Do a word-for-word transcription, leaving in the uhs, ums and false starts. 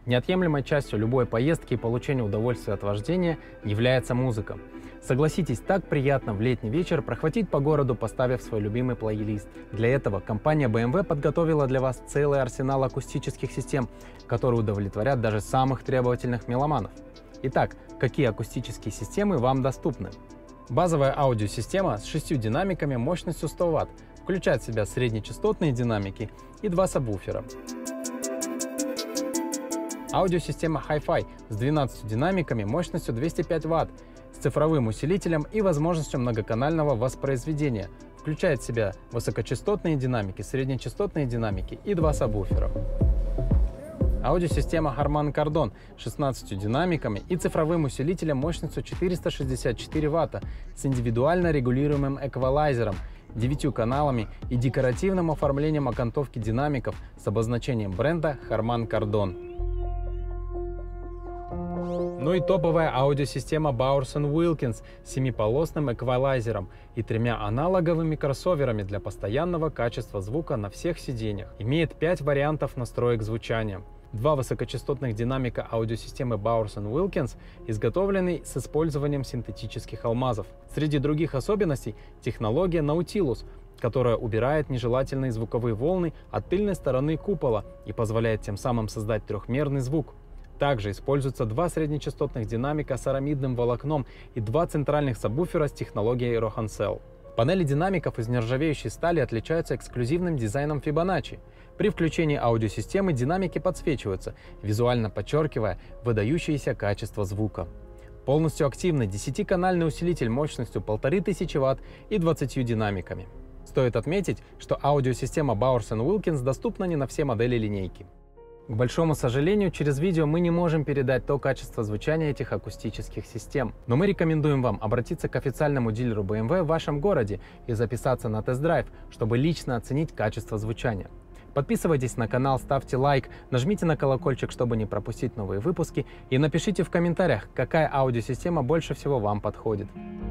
Неотъемлемой частью любой поездки и получения удовольствия от вождения является музыка. Согласитесь, так приятно в летний вечер прохватить по городу, поставив свой любимый плейлист. Для этого компания бэ эм вэ подготовила для вас целый арсенал акустических систем, которые удовлетворят даже самых требовательных меломанов. Итак, какие акустические системы вам доступны? Базовая аудиосистема с шестью динамиками мощностью сто ватт включает в себя среднечастотные динамики и два сабвуфера. Аудиосистема Hi-Fi с двенадцатью динамиками мощностью двести пять ватт, с цифровым усилителем и возможностью многоканального воспроизведения, включает в себя высокочастотные динамики, среднечастотные динамики и два сабвуфера. Аудиосистема Harman Kardon с шестнадцатью динамиками и цифровым усилителем мощностью четыреста шестьдесят четыре ватта с индивидуально регулируемым эквалайзером, девятью каналами и декоративным оформлением окантовки динамиков с обозначением бренда Harman Kardon. Ну и топовая аудиосистема Bowers энд Wilkins с семиполосным эквалайзером и тремя аналоговыми кроссоверами для постоянного качества звука на всех сиденьях. Имеет пять вариантов настроек звучания. Два высокочастотных динамика аудиосистемы Bowers энд Wilkins изготовлены с использованием синтетических алмазов. Среди других особенностей технология Nautilus, которая убирает нежелательные звуковые волны от тыльной стороны купола и позволяет тем самым создать трехмерный звук. Также используются два среднечастотных динамика с арамидным волокном и два центральных сабвуфера с технологией Rohancell. Панели динамиков из нержавеющей стали отличаются эксклюзивным дизайном Fibonacci. При включении аудиосистемы динамики подсвечиваются, визуально подчеркивая выдающееся качество звука. Полностью активный десятиканальный усилитель мощностью полторы тысячи ватт и двадцатью динамиками. Стоит отметить, что аудиосистема Bowers энд Wilkins доступна не на все модели линейки. К большому сожалению, через видео мы не можем передать то качество звучания этих акустических систем. Но мы рекомендуем вам обратиться к официальному дилеру бэ эм вэ в вашем городе и записаться на тест-драйв, чтобы лично оценить качество звучания. Подписывайтесь на канал, ставьте лайк, нажмите на колокольчик, чтобы не пропустить новые выпуски, и напишите в комментариях, какая аудиосистема больше всего вам подходит.